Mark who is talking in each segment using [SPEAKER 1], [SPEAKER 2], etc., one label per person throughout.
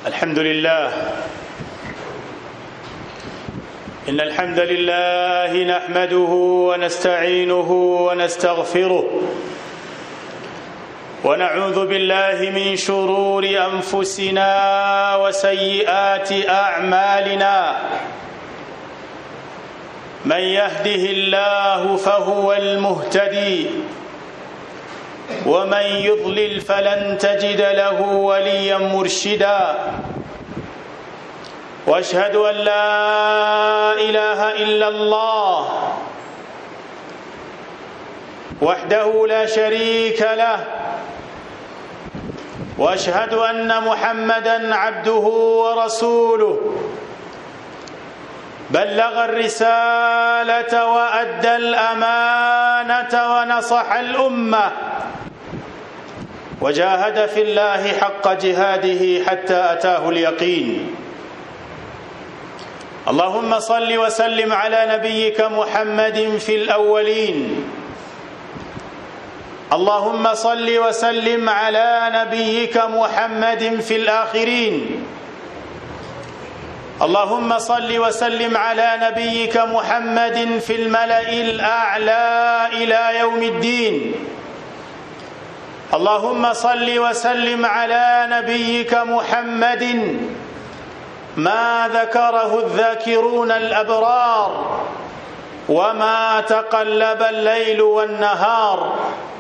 [SPEAKER 1] الحمد لله. إن الحمد لله نحمده ونستعينه ونستغفره ونعوذ بالله من شرور أنفسنا وسيئات أعمالنا. من يهده الله فهو المهتدي ومن يضلل فلن تجد له وليا مرشدا. واشهد ان لا اله الا الله وحده لا شريك له، واشهد ان محمدا عبده ورسوله بلغ الرسالة وأدى الأمانة ونصح الأمة وجاهد في الله حق جهاده حتى أتاه اليقين. اللهم صل وسلم على نبيك محمد في الأولين. اللهم صل وسلم على نبيك محمد في الآخرين. اللهم صل وسلم على نبيك محمد في الملأ الأعلى إلى يوم الدين. اللهم صل وسلم على نبيك محمد ما ذكره الذاكرون الأبرار وما تقلب الليل والنهار.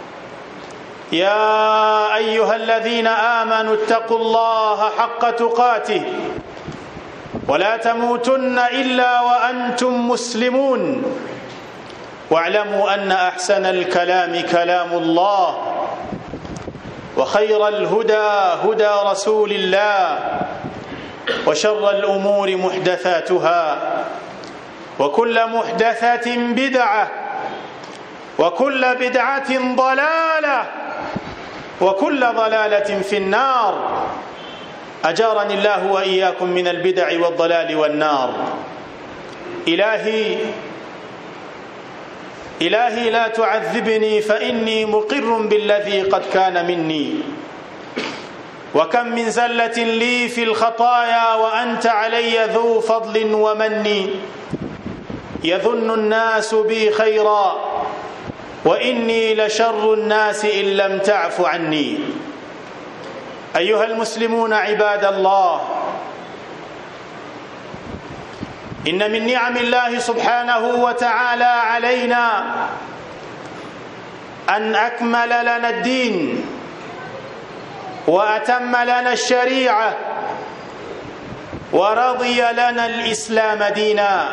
[SPEAKER 1] يا أيها الذين آمنوا اتقوا الله حق تقاته ولا تموتن إلا وأنتم مسلمون. واعلموا أن أحسن الكلام كلام الله، وخير الهدى هدى رسول الله، وشر الأمور محدثاتها، وكل محدثة بدعة، وكل بدعة ضلالة، وكل ضلالة في النار. أجارني الله وإياكم من البدع والضلال والنار. إلهي لا تعذبني فإني مقر بالذي قد كان مني، وكم من زلة لي في الخطايا وأنت علي ذو فضل ومن. يظن الناس بي خيرا وإني لشر الناس إن لم تعف عني. أيها المسلمون عباد الله، إن من نعم الله سبحانه وتعالى علينا أن أكمل لنا الدين وأتم لنا الشريعة ورضي لنا الإسلام دينا،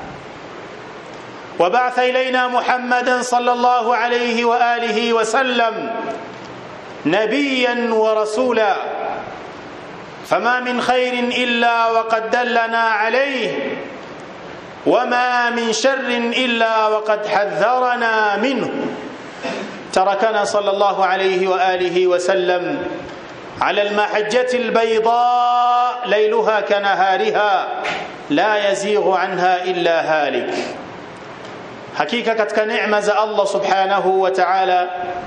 [SPEAKER 1] وبعث إلينا محمدا صلى الله عليه وآله وسلم نبيا ورسولا. فما من خير إلا وقد دلنا عليه، وما من شر إلا وقد حذرنا منه. تركنا صلى الله عليه وآله وسلم على المحجة البيضاء ليلها كنهارها لا يزيغ عنها إلا هالك. حقيقة katika neema za Allah subhanahu wa ta'ala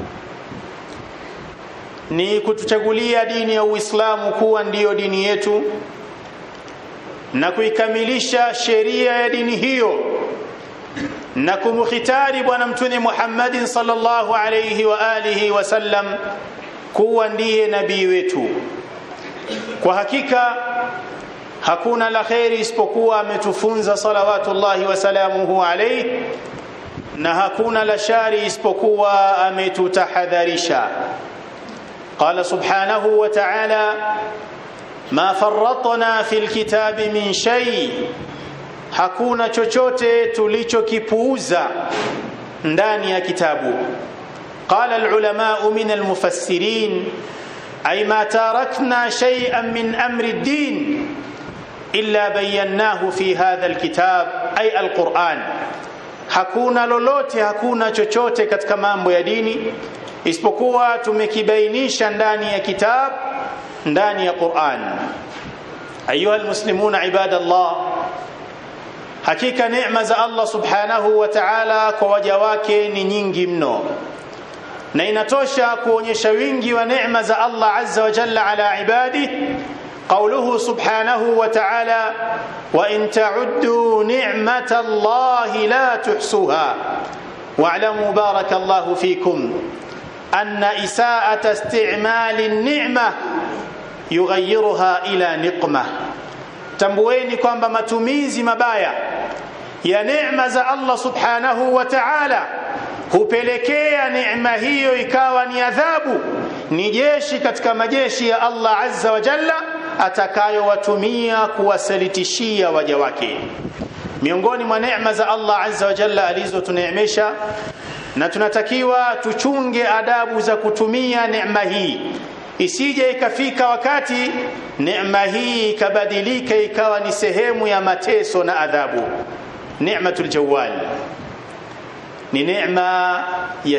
[SPEAKER 1] ni kutuchagulia dini ya Uislamu kuwa ndiyo dini yetu na kuikamilisha sheria ya dini hiyo na kumkhitari bwana mtume Muhammad sallallahu alayhi wa alihi wasallam kuwa ndiye nabii wetu. Kwa hakika hakuna la khairi isipokuwa ametufunza salawatullahi wa salamuhu alayhi, na hakuna la shari isipokuwa ametutahadharisha. قال سبحانه وتعالى: ما فرطنا في الكتاب من شيء. hakuna chochote tulichokipuuza ndani ya kitabu. قال العلماء من المفسرين: أي ما تركنا شيئا من أمر الدين إلا بيناه في هذا الكتاب، أي القرآن. hakuna lolote, hakuna chochote katika mambo ya dini isipokuwa tumekibainisha ndani ya kitab, ndani ya Qur'an. Ayuha almuslimuna ibadallah, hakika neema za Allah subhanahu wa ta'ala kwa waja wake ni nyingi mno, na inatosha kuonyesha wingi wa neema za Allah azza wa jalla ala ibadihi قوله سبحانه وتعالى وإن تعدوا نعمة الله لا تحصوها واعلموا بارك الله فيكم أن إساءة استعمال النعمة يغيرها إلى نقمة. Tambueni kwamba matumizi mabaya ya neema za Allah subhanahu wa ta'ala hupelekea neema hiyo ikawa ni adhabu, ni jeshi katika majeshi ya Allah azza wa jalla atakayowatumia kuwasalitishia waja wake. Miongoni mwa neema za Allah azza wa jalla alizotuneemesha, na tunatakiwa tuchunge adabu za kutumia neema hii, isije ikafika wakati neema hii ikabadilika ikawa ni sehemu ya mateso na adhabu. Neematul Jawwal ni neema ya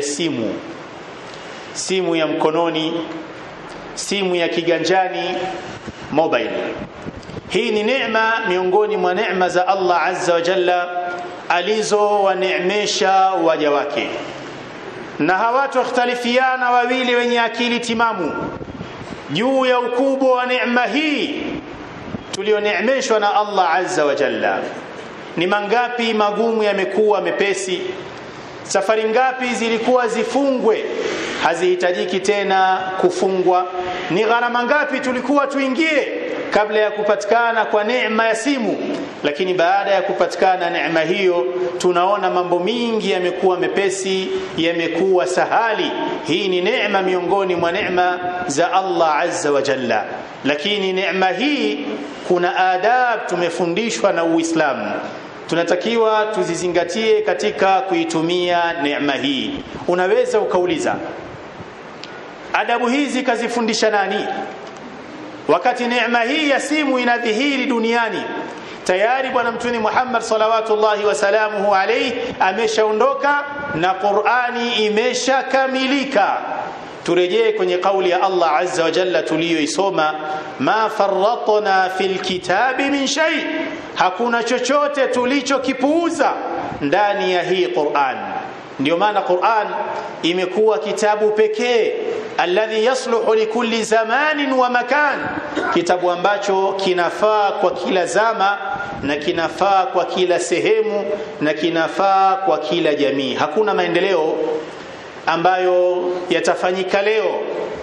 [SPEAKER 1] simu ya mkononi, simu ya kiganjani, mobile. Hii ni neema miongoni mwa neema za Allah azza wa jalla alizowaneemesha waja wake, na hawatoختلفiana wawili wenye akili timamu juu ya ukubwa wa neema hii tulioneemeshwa na Allah azza wa jalla. Ni mangapi magumu yamekuwa mepesi, safari ngapi zilikuwa zifungwe hazihitajiki tena kufungwa, ni gharama ngapi tulikuwa tuingie kabla ya kupatikana kwa neema ya simu, lakini baada ya kupatikana neema hiyo tunaona mambo mingi yamekuwa mepesi, yamekuwa sahali. Hii ni neema miongoni mwa neema za Allah azza wa jalla, lakini neema hii kuna adab tumefundishwa na Uislamu, tunatakiwa tuzizingatie katika kuitumia neema hii. Unaweza ukauliza, adabu hizi kazifundisha nani? Wakati neema hii ya simu inadhihiri duniani, tayari bwana mtume Muhammad salawatullahi wasalamuhu alayhi ameshaondoka na Qur'ani imeshakamilika. Turejee kwenye kauli ya Allah azza wa jalla tuliyoisoma, ma farratna fil kitabi min shay, hakuna chochote tulichokipuuza ndani ya hii Qur'an. Ndio maana Qur'an imekuwa kitabu pekee alladhi yasluhu likulli zamanin wa makan, kitabu ambacho kinafaa kwa kila zama na kinafaa kwa kila sehemu na kinafaa kwa kila jamii. Hakuna maendeleo ambayo yatafanyika leo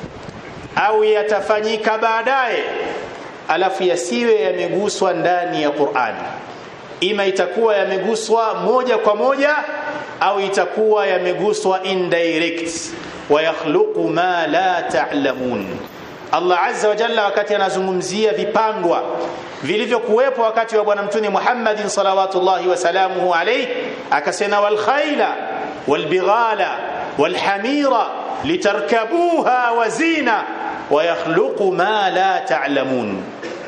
[SPEAKER 1] au yatafanyika baadaye alafu yasiwe yameguswa ndani ya Qur'an. Ima itakuwa yameguswa moja kwa moja au itakuwa yameguswa indirect, wa yakhluqu ma la ta'lamun. Allah azza wa jalla wakati anazungumzia vipandwa vilivyokuwepo wakati wa bwana mtume Muhammad salawatullahi wasalamuhu alayhi, akasema wal khayla wal bighala wal hamira litarkabuha wa zina wa yakhluqu ma la ta'lamun.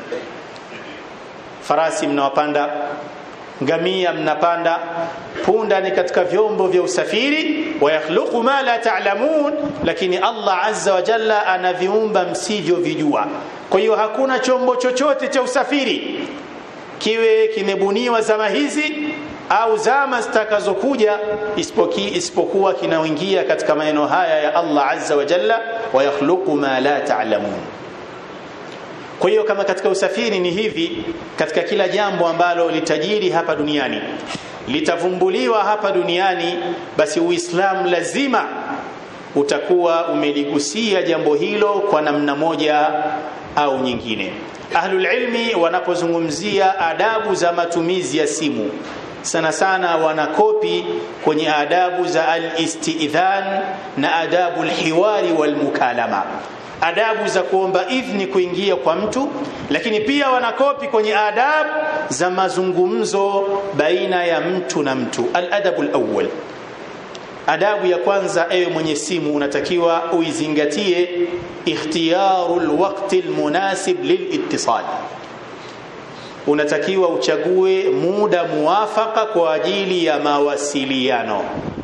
[SPEAKER 1] Farasi mnawapanda, ngamia mnapanda, punda ni katika vyombo vya usafiri, wa yakhluqu ma la ta'lamun, lakini Allah azza wa jalla anaviumba msivyovijua. Kwa hiyo hakuna chombo chochote cha usafiri kiwe kimebuniwa zama hizi au zama zitakazokuja isipokuwa kinaingia katika maneno haya ya Allah azza wa jalla, wa yakhluqu ma la ta'lamun. Kwa hiyo kama katika usafiri ni hivi, katika kila jambo ambalo litajiri hapa duniani, litavumbuliwa hapa duniani, basi Uislamu lazima utakuwa umeligusia jambo hilo kwa namna moja au nyingine. Ahlul ilmi wanapozungumzia adabu za matumizi ya simu, sana sana wanakopi kwenye adabu za al-istidhan na adabu al-hiwari wal-mukalama, adabu za kuomba idhni kuingia kwa mtu, lakini pia wanakopi kwenye adabu za mazungumzo baina ya mtu na mtu. Al-adabu al-awwal, adabu ya kwanza, ewe mwenye simu unatakiwa uizingatie ikhtiyarul waqti almunasib lilittisal. Unatakiwa uchague muda muafaka kwa ajili ya mawasiliano.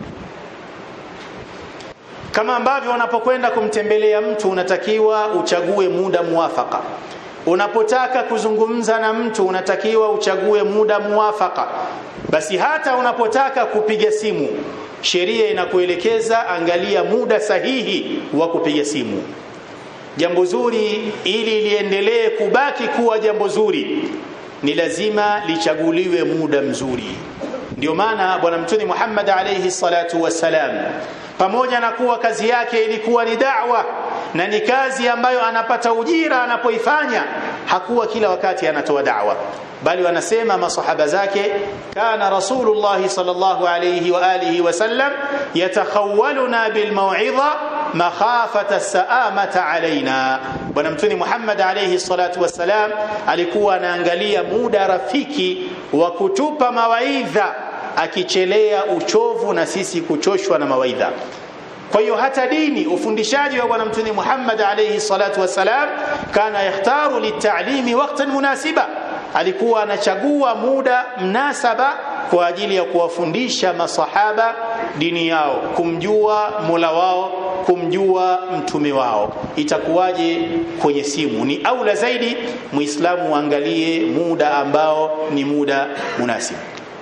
[SPEAKER 1] Kama ambavyo unapokwenda kumtembelea mtu unatakiwa uchague muda muafaka. Unapotaka kuzungumza na mtu unatakiwa uchague muda muafaka. Basi hata unapotaka kupiga simu, sheria inakuelekeza angalia muda sahihi wa kupiga simu. Jambo zuri ili liendelee kubaki kuwa jambo zuri ni lazima lichaguliwe muda mzuri. Ndio maana bwana Mtume Muhammad alayhi salatu wassalam, pamoja na kuwa kazi yake ilikuwa ni da'wa na ni kazi ambayo anapata ujira anapoifanya, hakuwa kila wakati anatoa da'wa, bali wanasema masahaba zake, kana Rasulullah sallallahu alayhi wa alihi wasallam yatakhawwaluna bil maw'idha makhafata as-sa'amata alaina. Bwana Mtume Muhammad alayhi salatu wassalam alikuwa anaangalia muda rafiki wa kutupa mawaidha, akichelea uchovu na sisi kuchoshwa na mawaidha. Kwa hiyo hata dini, ufundishaji wa bwana Mtume Muhammad alayhi salatu wasalam, kana yakhtaru litalimi waqtan munasiba, alikuwa anachagua muda mnasaba kwa ajili ya kuwafundisha masahaba dini yao, kumjua Mola wao, kumjua mtume wao. Itakuwaje kwenye simu? Ni aula zaidi muislamu angalie muda ambao ni muda munasib.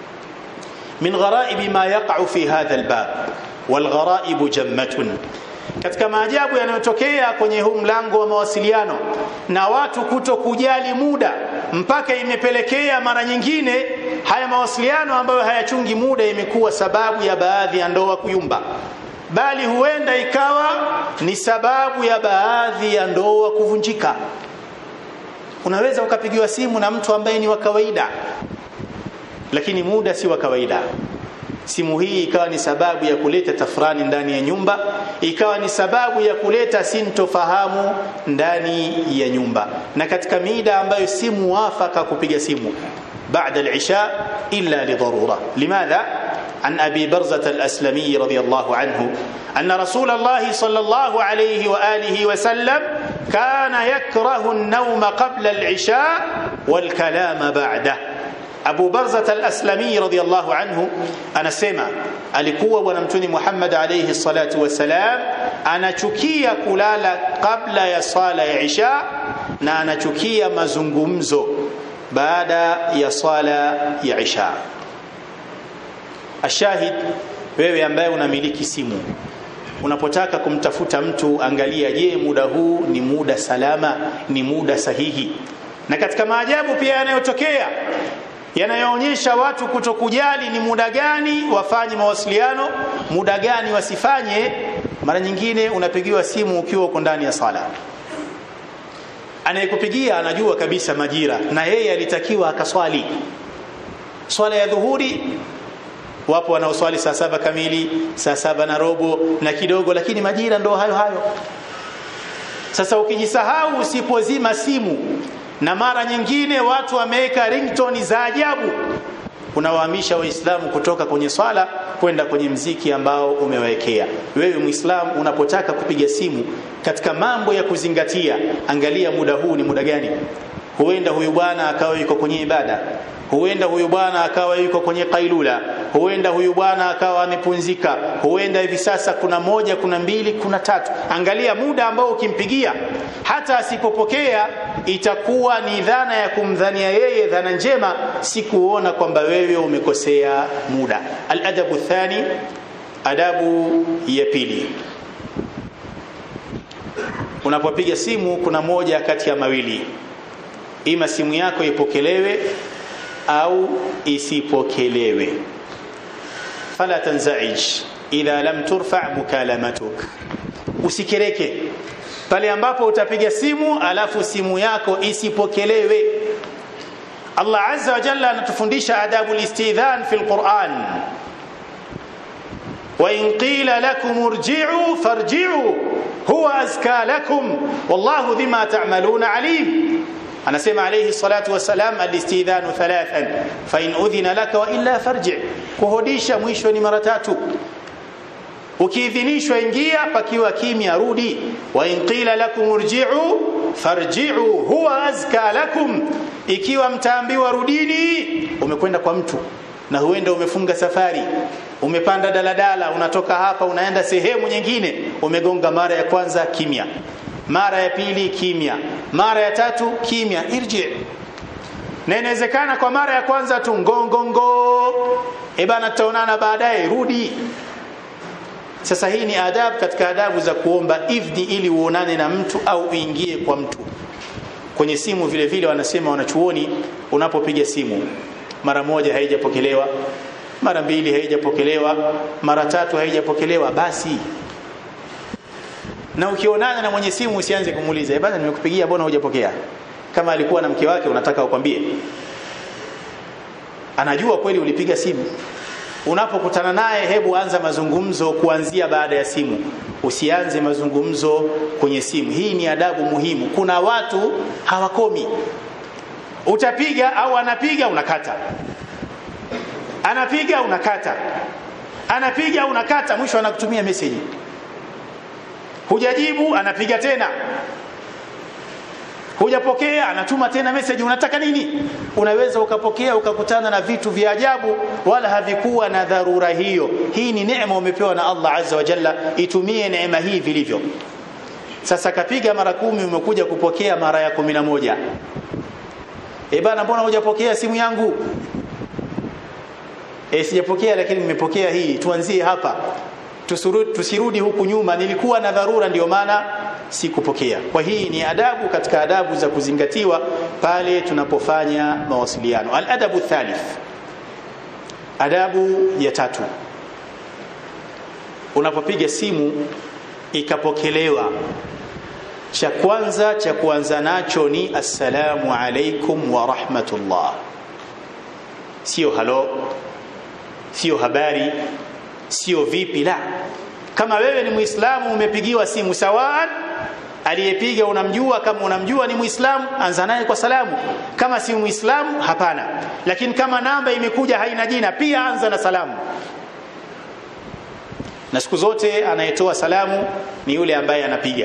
[SPEAKER 1] min gharaibi ma yaqa'u fi hadha albab wal gharaibu jammatun, katika maajabu yanayotokea kwenye huu mlango wa mawasiliano na watu kutokujali muda, mpaka imepelekea mara nyingine haya mawasiliano ambayo hayachungi muda imekuwa sababu ya baadhi ya ndoa kuyumba, bali huenda ikawa ni sababu ya baadhi ya ndoa kuvunjika. Unaweza ukapigiwa simu na mtu ambaye ni wa kawaida, lakini muda si wa kawaida. Simu hii ikawa ni sababu ya kuleta tafrani ndani ya nyumba, ikawa ni sababu ya kuleta sintofahamu ndani ya nyumba. Na katika mida ambayo si muafaka kupiga simu baada al-isha illa li darura. Limadha? عن أبي برزة الأسلمي رضي الله عنه أن رسول الله صلى الله عليه وآله وسلم كان يكره النوم قبل العشاء والكلام بعده. Abu Barzah al-Aslami radhiyallahu anhu anasema alikuwa bwana Mtume Muhammad alayhi salatu wasalam anachukia kulala kabla ya sala ya Isha na anachukia mazungumzo baada ya sala ya Isha. Ashahid, wewe ambaye unamiliki simu, unapotaka kumtafuta mtu, angalia, je, muda huu ni muda salama, ni muda sahihi? Na katika maajabu pia yanayotokea yanayoonyesha watu kutokujali ni muda gani wafanye mawasiliano, muda gani wasifanye. Mara nyingine unapigiwa simu ukiwa uko ndani ya sala, anayekupigia anajua kabisa majira na yeye alitakiwa akaswali swala ya dhuhuri. Wapo wanaoswali saa 7 kamili, saa 7 na robo na kidogo, lakini majira ndo hayo hayo. Sasa ukijisahau, usipozima simu, na mara nyingine watu wameweka ringtone za ajabu, unawahamisha waislamu kutoka kwenye swala kwenda kwenye mziki ambao umewekea. Wewe muislamu unapotaka kupiga simu, katika mambo ya kuzingatia, angalia muda huu ni muda gani. Huenda huyu bwana akawa yuko kwenye ibada, huenda huyu bwana akawa yuko kwenye kailula, huenda huyu bwana akawa amepunzika, huenda hivi sasa kuna 1, kuna 2, kuna 3. Angalia muda ambao ukimpigia, hata asipopokea itakuwa ni dhana ya kumdhania yeye dhana njema, si kuona kwamba wewe umekosea muda. Al-adabu thani, adabu ya pili. Unapopiga simu kuna moja kati ya mawili, ima simu yako ipokelewe au isipokelewe. Fala tanzaij idha lam turfa mukalamatuk, usikereke pale ambapo utapiga simu alafu simu yako isipokelewe. Allah azza wa jalla anatufundisha adabu al-istidhan fi al-Quran, wa in qila lakum irji'u farji'u huwa azka lakum wallahu bima ta'maluna alim. Anasema alayhi salatu wasalam, al-istidhanu 3 fa in udhina laka wa illa farji'. Kuhodisha mwisho ni mara 3. Ukiidhinishwa ingia, pakiwa kimya rudi. Wa in qila lakum irji'u farji'u huwa azka lakum. Ikiwa mtaambiwa rudini, umekwenda kwa mtu na huenda umefunga safari, umepanda daladala, unatoka hapa unaenda sehemu nyingine, umegonga mara ya kwanza kimya, mara ya pili kimya, mara ya 3 kimya, irji. Na inawezekana kwa mara ya kwanza tu ngongongo, bana tutaonana baadaye, rudi. Sasa hii ni adabu katika adabu za kuomba idhni ili uonane na mtu au uingie kwa mtu. Kwenye simu vile vile wanasema wanachuoni, unapopiga simu mara moja haijapokelewa, mara mbili haijapokelewa, mara tatu haijapokelewa, basi. Na ukionana na mwenye simu usianze kumuuliza, bwana nimekupigia mbona hujapokea? Kama alikuwa na mke wake unataka ukwambie. Anajua kweli ulipiga simu. Unapokutana naye hebu anza mazungumzo kuanzia baada ya simu. Usianze mazungumzo kwenye simu. Hii ni adabu muhimu. Kuna watu hawakomi. Utapiga au anapiga unakata. Anapiga unakata. Anapiga unakata, mwisho anakutumia message. Hujajibu anapiga tena. Hujapokea anatuma tena message, unataka nini? Unaweza ukapokea ukakutana na vitu vya ajabu wala havikuwa na dharura hiyo. Hii ni neema umepewa na Allah Azza wa Jalla, itumie neema hii vilivyo. Sasa kapiga mara 10 umekuja kupokea mara ya 11. Bana mbona hujapokea simu yangu? Sijapokea lakini nimepokea hii. Tuanzie hapa. Tusirudi huku nyuma, nilikuwa na dharura ndio maana sikupokea. Kwa hii ni adabu katika adabu za kuzingatiwa pale tunapofanya mawasiliano. Al-adabu thalith, adabu ya 3. Unapopiga simu ikapokelewa, cha kwanza cha kuanza nacho ni assalamu alaikum wa rahmatullah. Sio halo, sio habari, sio vipi, la. Kama wewe ni Muislamu umepigiwa simu, sawa aliyepiga unamjua, kama unamjua ni Muislamu anza naye kwa salamu. Kama si Muislamu hapana. Lakini kama namba imekuja haina jina pia anza na salamu. Na siku zote anayetoa salamu ni yule ambaye anapiga.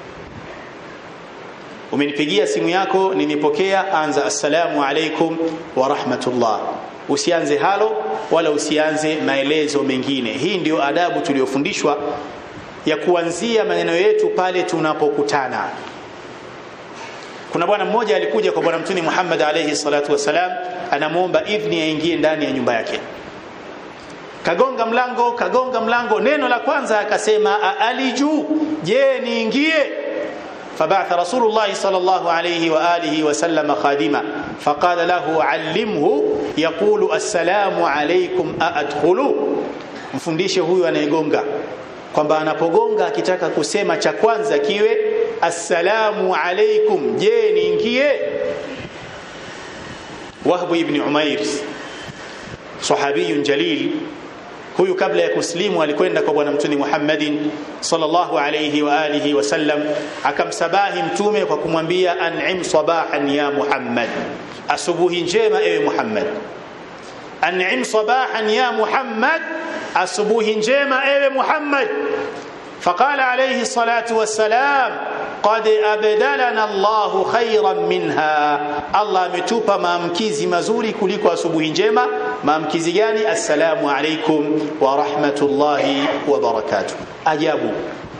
[SPEAKER 1] Umenipigia simu yako, nimepokea, anza assalamu alaikum wa rahmatullah. Usianze halo wala usianze maelezo mengine. Hii ndio adabu tuliyofundishwa ya kuanzia maneno yetu pale tunapokutana. Kuna bwana mmoja alikuja kwa bwana Mtume Muhammad alayhi salatu wasalam, anamuomba idhni aingie ndani ya nyumba yake. Kagonga mlango, neno la kwanza akasema aliju, je niingie? فبعث رسول الله صلى الله عليه وآله وسلم خادما فقال له علمه يقول السلام عليكم أأدخلوا. mfundishe huyu anayegonga kwamba anapogonga akitaka kusema cha kwanza kiwe assalamu alaikum, je niingie? Wahb ibn Umair sahabiyun jalil, huyu kabla ya kuslimu alikwenda kwa bwana Mtume Muhammadin sallallahu alayhi wa alihi wasallam, akamsabahi mtume kwa kumwambia an'im sabahan ya Muhammad, asubuhi njema ewe Muhammad. An'im sabahan ya Muhammad, asubuhi njema ewe Muhammad. فقال عليه الصلاة والسلام قد أبدلنا الله خيرا منها, Allah ametupa maamkizi mazuri kuliko asubuhi njema. Maamkizi gani? Assalamu alaikum wa rahmatullahi wa barakatuh. Ajabu,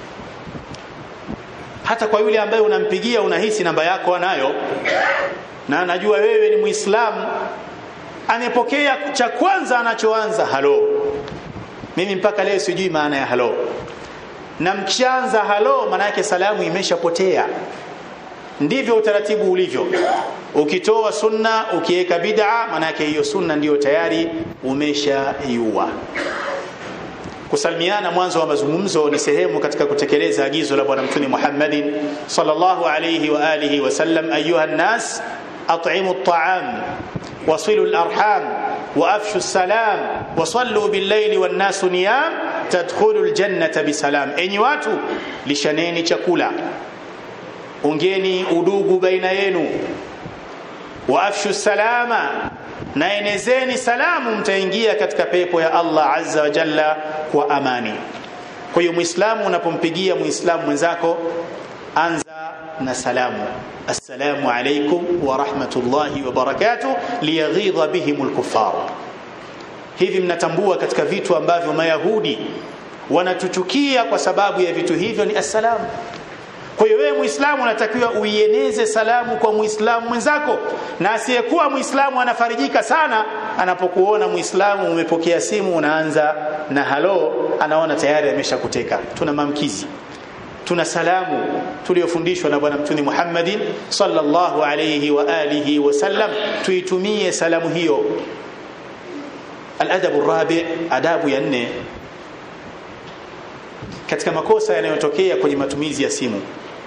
[SPEAKER 1] hata kwa yule ambaye unampigia unahisi namba yako anayo na anajua wewe ni Muislamu, anepokea cha kwanza anachoanza halo. Mimi mpaka leo sijui maana ya halo. Na mkianza halo maana yake salamu imeshapotea. Ndivyo utaratibu ulivyo. Ukitoa sunna ukiweka bid'a, maana yake hiyo sunna ndiyo tayari umeshaiua. Kusalimiana mwanzo wa mazungumzo ni sehemu katika kutekeleza agizo la bwana Mtume Muhammadin sallallahu alayhi wa alihi wasallam, ayuha nas at'imu at'am wasilu al-arham wa afshu as-salam wa sallu bil-layli wan-nasu niyam tadkhulu al-jannata bisalam. Enyi watu, lishaneni chakula, ungeni udugu baina yenu, wa afshu salama, na enezeni salamu, mtaingia katika pepo ya Allah azza wa jalla kwa amani. Kwa hiyo Muislamu unapompigia Muislamu mwenzako anza na salamu, assalamu alaykum wa rahmatullahi wa barakatuh, liyaghidha bihimul kuffar. Hivi mnatambua katika vitu ambavyo Mayahudi wanatuchukia kwa sababu ya vitu hivyo ni assalamu. Kwa hiyo wewe Muislamu unatakiwa uieneze salamu kwa Muislamu mwenzako, na asiyekuwa Muislamu anafarijika sana anapokuona Muislamu umepokea simu unaanza na halo anaona tayari ameshakuteka. Tuna maamkizi, tuna salamu tuliyofundishwa na bwana mtume Muhammadin sallallahu alayhi wa alihi wasallam, tuitumie salamu hiyo. Al-adabu rabi', adabu ya 4 katika makosa yanayotokea kwenye matumizi ya simu.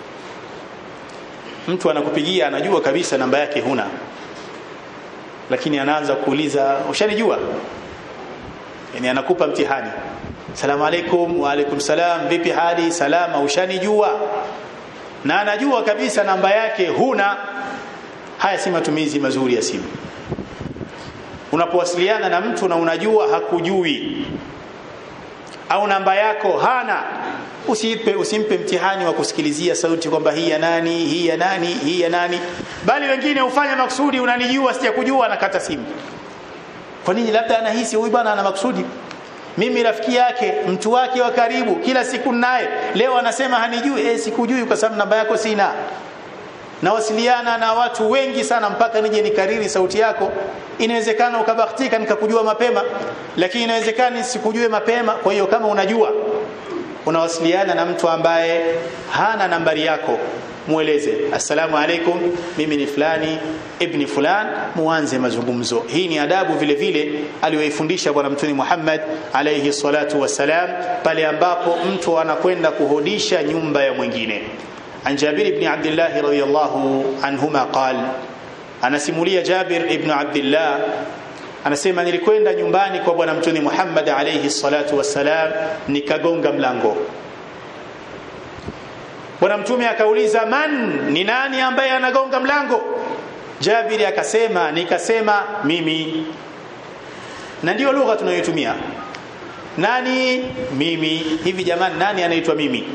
[SPEAKER 1] Mtu anakupigia, anajua kabisa namba yake huna, lakini anaanza kuuliza ushanijua? Yani anakupa mtihani. Salamu alaykum. Wa alaykum salam, vipi hali? Salama, ushanijua? Na anajua kabisa namba yake huna. Haya si matumizi mazuri ya simu. Unapowasiliana na mtu na unajua hakujui au namba yako hana, usimpe mtihani wa kusikilizia sauti kwamba hii ya nani, hii ya nani, hii ya nani. Bali wengine ufanya maksudi, unanijua sijakujua, anakata simu. Kwa nini? Labda anahisi huyu bwana ana maksudi. Mimi rafiki yake, mtu wake wa karibu, kila siku naye, leo anasema hanijui. Sikujui kwa sababu namba yako sina. Nawasiliana na watu wengi sana mpaka nije nikariri sauti yako. Inawezekana ukabahatika nikakujua mapema, lakini inawezekana nisikujue mapema. Kwa hiyo kama unajua unawasiliana na mtu ambaye hana nambari yako, mueleze assalamu alaykum, mimi ni fulani ibni fulan, muanze mazungumzo. Hii ni adabu vile vile aliyoifundisha bwana mtume Muhammad alayhi salatu wasalam, pale ambapo mtu anakwenda kuhodisha nyumba ya mwingine. An Jabir ibn Abdullah radhiyallahu anhuma qala, anasimulia Jabir ibn Abdullah anasema, nilikwenda nyumbani kwa bwana mtume Muhammad alayhi salatu wasalam, nikagonga mlango. Bwana mtume akauliza, man, ni nani ambaye anagonga mlango? Jabir akasema, nikasema mimi. Na ndio lugha tunayotumia, nani? Mimi. Hivi jamani, nani anaitwa mimi?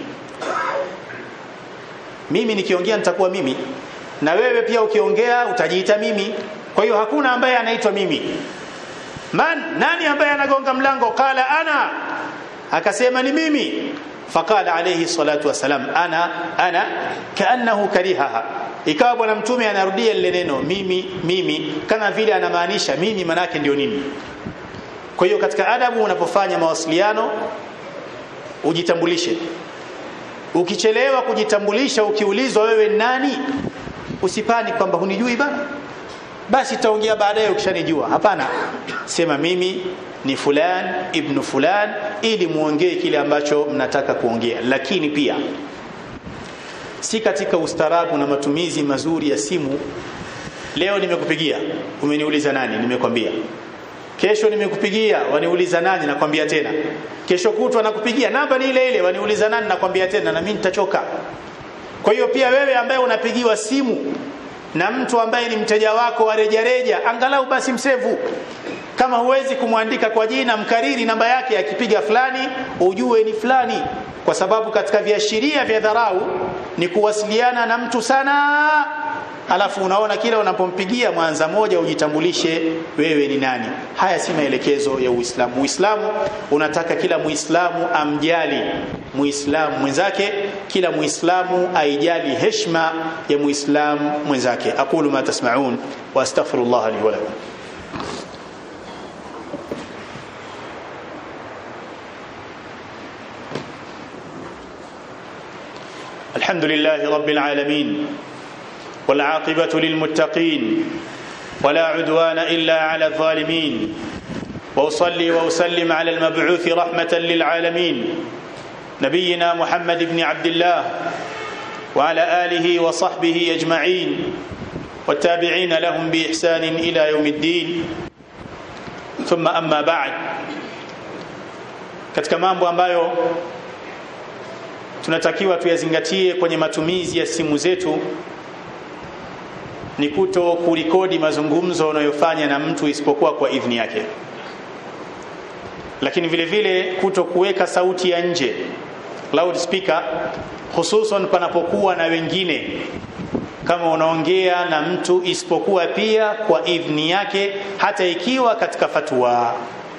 [SPEAKER 1] Mimi nikiongea nitakuwa mimi, na wewe pia ukiongea utajiita mimi. Kwa hiyo hakuna ambaye anaitwa mimi. Man, nani ambaye anagonga mlango? Qala ana, akasema ni mimi. Faqala alayhi salatu wasalam, ana kaannahu karihaha. Ikawa bwana mtume anarudia lile neno mimi kama vile anamaanisha mimi manake ndio nini. Kwa hiyo katika adabu, unapofanya mawasiliano ujitambulishe. Ukichelewa kujitambulisha, ukiulizwa wewe nani, usipani kwamba hunijui bana, basi taongea baadaye ukishanijua. Hapana, sema mimi ni fulan ibn fulan, ili muongee kile ambacho mnataka kuongea. Lakini pia si katika ustaarabu na matumizi mazuri ya simu. Leo nimekupigia, umeniuliza nani, nimekwambia. Kesho nimekupigia, waniuliza nani, nakwambia tena. Kesho kutwa nakupigia, namba ni ile ile, waniuliza nani, nakwambia tena, na mimi nitachoka. Kwa hiyo pia wewe ambaye unapigiwa simu na mtu ambaye ni mteja wako wa rejareja, angalau basi msevu. Kama huwezi kumwandika kwa jina, mkariri namba yake, akipiga fulani ujue ni fulani. Kwa sababu katika viashiria vya dharau ni kuwasiliana na mtu sana, alafu unaona kila unapompigia mwanza moja ujitambulishe wewe ni nani. Haya si maelekezo ya Uislamu. Uislamu unataka kila Muislamu amjali Muislamu mwenzake, kila Muislamu aijali heshima ya Muislamu mwenzake. Aqulu ma tasma'un wa astaghfirullah li wa lakum. الحمد لله رب العالمين والعاقبة للمتقين ولا عدوان إلا على الظالمين وأصلي وأسلم على المبعوث رحمة للعالمين نبينا محمد بن عبد الله وعلى آله وصحبه أجمعين والتابعين لهم بإحسان إلى يوم الدين ثم أما بعد. katika mambo ambayo tunatakiwa tuyazingatie kwenye matumizi ya simu zetu ni kuto kurekodi mazungumzo unayofanya na mtu isipokuwa kwa idhini yake. Lakini vile vile kuto kuweka sauti ya nje, loudspeaker, hususan panapokuwa na wengine, kama unaongea na mtu, isipokuwa pia kwa idhini yake, hata ikiwa katika fatwa.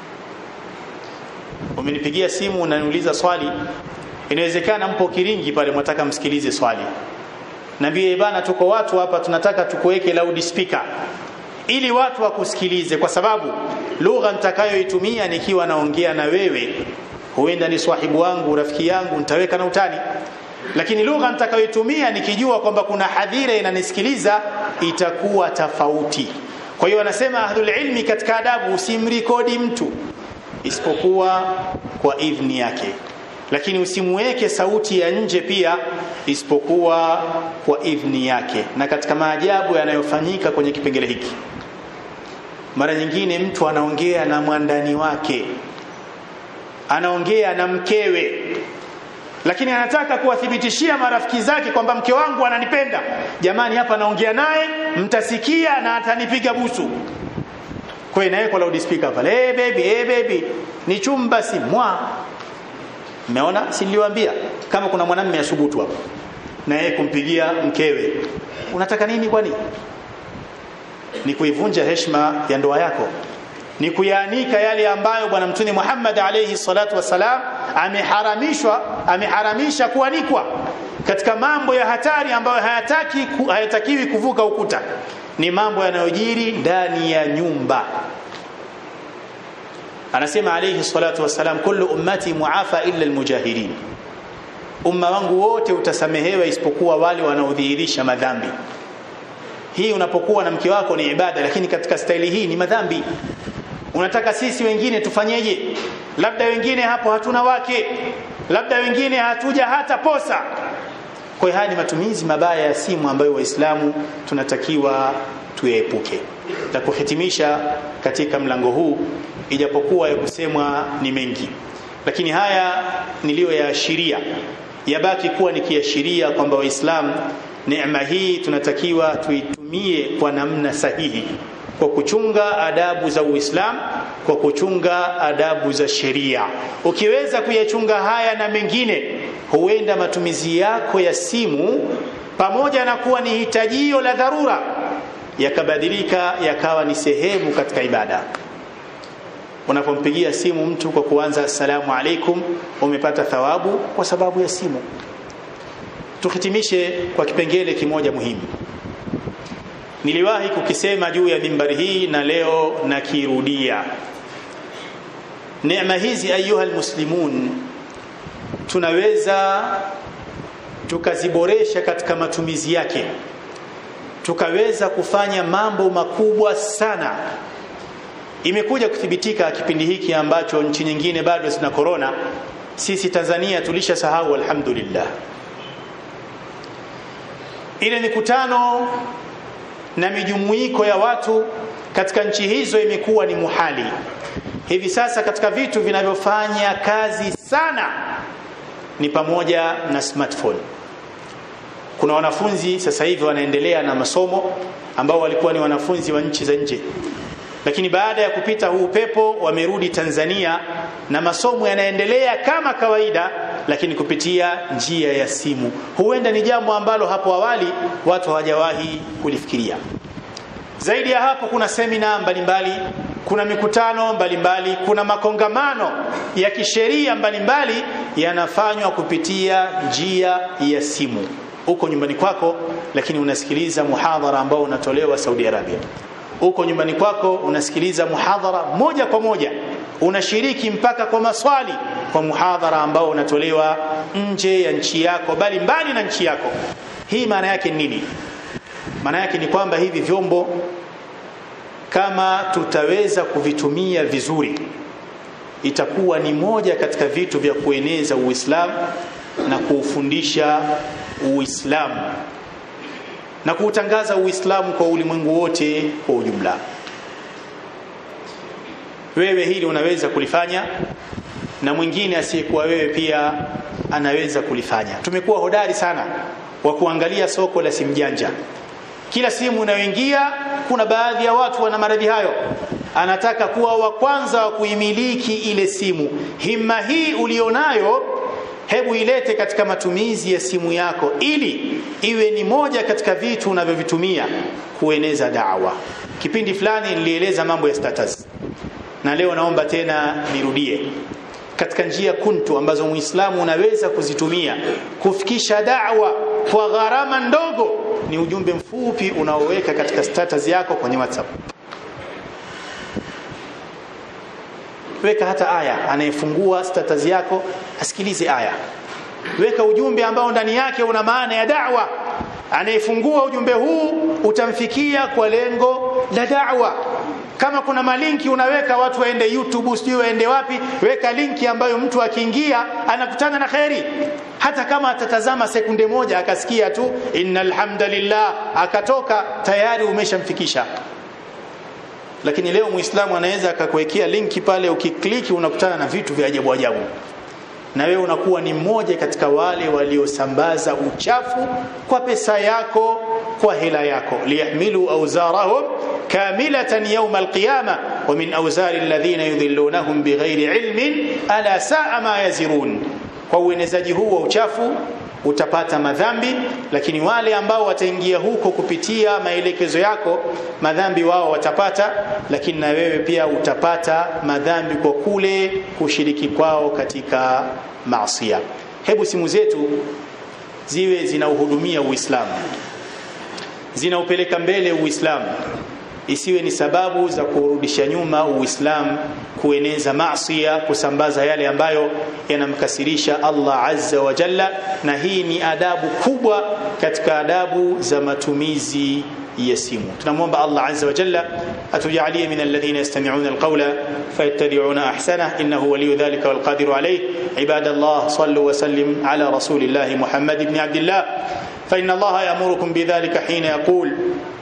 [SPEAKER 1] Umenipigia simu unaniuliza swali, inawezekana mpo Kiringi pale mtaka msikilize swali. Naambie bana, tuko watu hapa tunataka tukuweke loudspeaker ili watu wakusikilize, kwa sababu lugha nitakayoitumia nikiwa naongea na wewe huenda ni swahibu wangu, rafiki yangu, nitaweka na utani. Lakini lugha nitakayoitumia nikijua kwamba kuna hadhira inanisikiliza itakuwa tofauti. Kwa hiyo anasema ahlul ilmi katika adabu, usimrekodi mtu isipokuwa kwa idhni yake, lakini usimweke sauti ya nje pia isipokuwa kwa idhni yake. Na katika maajabu yanayofanyika kwenye kipengele hiki, mara nyingine mtu anaongea na mwandani wake, anaongea na mkewe, lakini anataka kuwathibitishia marafiki zake kwamba mke wangu ananipenda. Jamani, hapa naongea naye, mtasikia na atanipiga busu. Kwa hiyo naye kwa loudspeaker pale, baby ni chumba si mwa. Umeona, si niliwaambia kama kuna mwanamume asubutu hapo na yeye kumpigia mkewe, unataka nini kwani? Ni kuivunja heshima ya ndoa yako, ni kuyaanika yale ambayo bwana Mtume Muhammad alayhi salatu wasalam ameharamisha kuanikwa katika mambo ya hatari ambayo hayatakiwi kuvuka ukuta. Ni mambo yanayojiri ndani ya nyumba. Anasema alayhi salatu wasalam, kullu ummati muafa illa almujahirin, umma wangu wote utasamehewa isipokuwa wale wanaodhihirisha madhambi. Hii unapokuwa na mke wako ni ibada, lakini katika staili hii ni madhambi. Unataka sisi wengine tufanyeje? Labda wengine hapo hatuna wake, labda wengine hatuja hata posa. Kwa hiyo haya ni matumizi mabaya ya simu ambayo waislamu tunatakiwa tuepuke. Na kuhitimisha katika mlango huu, ijapokuwa ya kusemwa ni mengi, lakini haya niliyoyaashiria yabaki kuwa ni kiashiria kwamba waislamu neema hii tunatakiwa tuitumie kwa namna sahihi, kwa kuchunga adabu za Uislamu, kwa kuchunga adabu za sheria. Ukiweza kuyachunga haya na mengine, huenda matumizi yako ya simu pamoja na kuwa ni hitajio la dharura yakabadilika yakawa ni sehemu katika ibada. Unapompigia simu mtu kwa kuanza assalamu alaikum, umepata thawabu kwa sababu ya simu. Tuhitimishe kwa kipengele kimoja muhimu. Niliwahi kukisema juu ya mimbari hii na leo nakirudia. Neema hizi ayuha almuslimun tunaweza tukaziboresha katika matumizi yake, tukaweza kufanya mambo makubwa sana. Imekuja kuthibitika kipindi hiki ambacho nchi nyingine bado zina corona, sisi Tanzania tulishasahau, alhamdulillah. Ile mikutano na mijumuiko ya watu katika nchi hizo imekuwa ni muhali. Hivi sasa katika vitu vinavyofanya kazi sana ni pamoja na smartphone. Kuna wanafunzi sasa hivi wanaendelea na masomo ambao walikuwa ni wanafunzi wa nchi za nje, lakini baada ya kupita huu pepo wamerudi Tanzania na masomo yanaendelea kama kawaida, lakini kupitia njia ya simu. Huenda ni jambo ambalo hapo awali watu hawajawahi kulifikiria. Zaidi ya hapo, kuna semina mbalimbali, kuna mikutano mbalimbali, kuna makongamano ya kisheria mbalimbali yanafanywa kupitia njia ya simu. Uko nyumbani kwako, lakini unasikiliza muhadhara ambao unatolewa Saudi Arabia. Uko nyumbani kwako unasikiliza muhadhara moja kwa moja, unashiriki mpaka kwa maswali kwa muhadhara ambao unatolewa nje ya nchi yako, bali mbali na nchi yako. Hii maana yake nini? Maana yake ni kwamba hivi vyombo kama tutaweza kuvitumia vizuri, itakuwa ni moja katika vitu vya kueneza Uislamu na kuufundisha Uislamu na kuutangaza Uislamu kwa ulimwengu wote kwa ujumla. Wewe hili unaweza kulifanya na mwingine asiyekuwa wewe pia anaweza kulifanya. Tumekuwa hodari sana wa kuangalia soko la simu janja. Kila simu unayoingia kuna baadhi ya watu wana maradhi hayo, anataka kuwa wa kwanza wa kuimiliki ile simu. Himma hii ulionayo, hebu ilete katika matumizi ya simu yako ili iwe ni moja katika vitu unavyovitumia kueneza da'wa. Kipindi fulani nilieleza mambo ya status, na leo naomba tena nirudie. Katika njia kuntu ambazo Muislamu unaweza kuzitumia kufikisha da'wa kwa gharama ndogo, ni ujumbe mfupi unaoweka katika status yako kwenye WhatsApp. weka hata aya, anayefungua status yako asikilize aya. Weka ujumbe ambao ndani yake una maana ya da'wa, anayefungua ujumbe huu utamfikia kwa lengo la da'wa. Kama kuna malinki unaweka watu waende YouTube, sio waende wapi, weka linki ambayo mtu akiingia anakutana na khairi. Hata kama atatazama sekunde moja akasikia tu innal hamdalillah akatoka, tayari umeshamfikisha. Lakini leo Muislamu anaweza akakuwekea linki pale, ukikliki unakutana na vitu vya ajabu ajabu, na wewe unakuwa ni mmoja katika wale waliosambaza uchafu kwa pesa yako, kwa hela yako. liyahmilu awzarahum kamilatan yawm alqiyamah wa min awzari alladhina yudhillunahum bighairi ilmin ala sa'a ma yazirun. Kwa uenezaji huu wa uchafu utapata madhambi, lakini wale ambao wataingia huko kupitia maelekezo yako, madhambi wao watapata, lakini na wewe pia utapata madhambi kwa kule kushiriki kwao katika maasi. Hebu simu zetu ziwe zinauhudumia Uislamu, zinaupeleka mbele Uislamu, isiwe ni sababu za kurudisha nyuma Uislamu, kueneza maasi, kusambaza yale ambayo yanamkasirisha Allah azza wa jalla. Na hii ni adabu kubwa katika adabu za matumizi ya simu. Tunamwomba Allah azza wa jalla atujalie min alladhina yastami'una alqawla fayattabi'una ahsana, innahu waliyyu dhalika wal qadiru alayh. Ibadallah, sallu wa sallim ala rasulillahi Muhammad ibn Abdullah, fa inna Allah ya'murukum bidhalika hina yaqul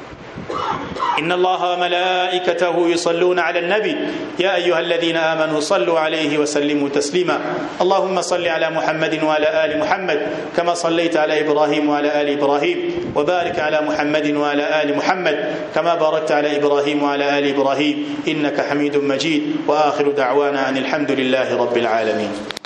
[SPEAKER 1] إن الله وملائكته يصلون على النبي يا أيها الذين آمنوا صلوا عليه وسلموا تسليما. اللهم صل على محمد وعلى آل محمد كما صليت على إبراهيم وعلى آل إبراهيم، وبارك على محمد وعلى آل محمد كما باركت على إبراهيم وعلى آل إبراهيم إنك حميد مجيد. وآخر دعوانا أن الحمد لله رب العالمين.